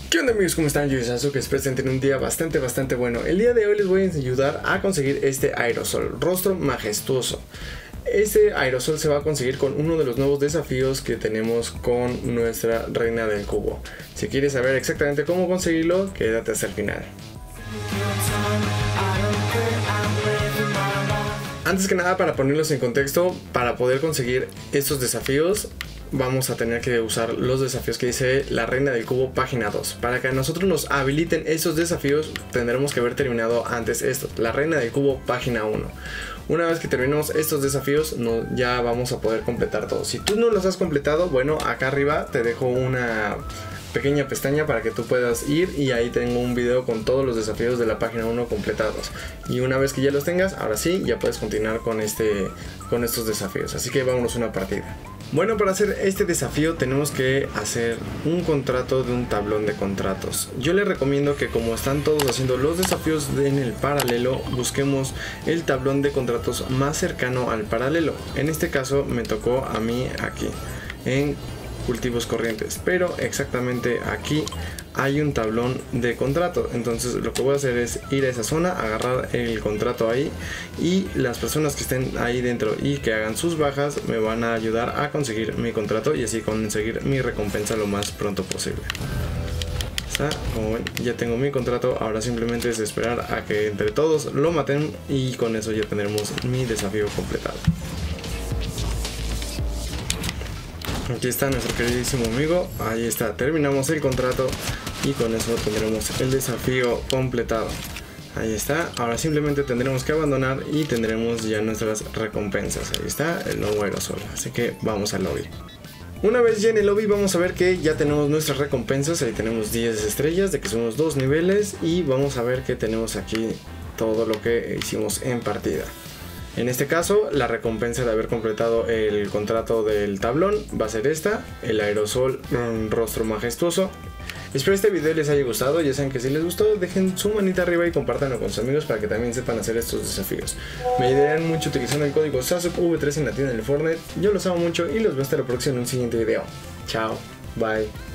¿Qué onda amigos? ¿Cómo están? Yo soy Sasuke, espero que tengan un día bastante bueno. El día de hoy les voy a ayudar a conseguir este aerosol, rostro majestuoso. Este aerosol se va a conseguir con uno de los nuevos desafíos que tenemos con nuestra reina del cubo. Si quieres saber exactamente cómo conseguirlo, quédate hasta el final. Antes que nada, para ponerlos en contexto, para poder conseguir estos desafíos vamos a tener que usar los desafíos que dice la reina del cubo página 2. Para que a nosotros nos habiliten esos desafíos tendremos que haber terminado antes esto, la reina del cubo página 1. Una vez que terminemos estos desafíos ya vamos a poder completar todos. Si tú no los has completado, bueno, acá arriba te dejo una pequeña pestaña para que tú puedas ir y ahí tengo un video con todos los desafíos de la página 1 completados. Y una vez que ya los tengas, ahora sí, ya puedes continuar con estos desafíos. Así que vámonos a una partida. Bueno, para hacer este desafío tenemos que hacer un contrato de un tablón de contratos. Yo les recomiendo que, como están todos haciendo los desafíos en el paralelo, busquemos el tablón de contratos más cercano al paralelo. En este caso me tocó a mí aquí, en cultivos corrientes, pero exactamente aquí hay un tablón de contrato. Entonces lo que voy a hacer es ir a esa zona, agarrar el contrato ahí, y las personas que estén ahí dentro y que hagan sus bajas me van a ayudar a conseguir mi contrato y así conseguir mi recompensa lo más pronto posible. Como ven, ya tengo mi contrato. Ahora simplemente es esperar a que entre todos lo maten y con eso ya tendremos mi desafío completado. Aquí está nuestro queridísimo amigo, ahí está, terminamos el contrato y con eso tendremos el desafío completado. Ahí está, ahora simplemente tendremos que abandonar y tendremos ya nuestras recompensas. Ahí está el nuevo aerosol, así que vamos al lobby. Una vez ya en el lobby vamos a ver que ya tenemos nuestras recompensas. Ahí tenemos 10 estrellas, de que somos 2 niveles, y vamos a ver que tenemos aquí todo lo que hicimos en partida. En este caso, la recompensa de haber completado el contrato del tablón va a ser esta, el aerosol rostro majestuoso. Espero este video les haya gustado. Ya saben que si les gustó, dejen su manita arriba y compártanlo con sus amigos para que también sepan hacer estos desafíos. Me ayudarían mucho utilizando el código SASUKEV3 en la tienda del Fortnite. Yo los amo mucho y los veo hasta la próxima en un siguiente video. Chao, bye.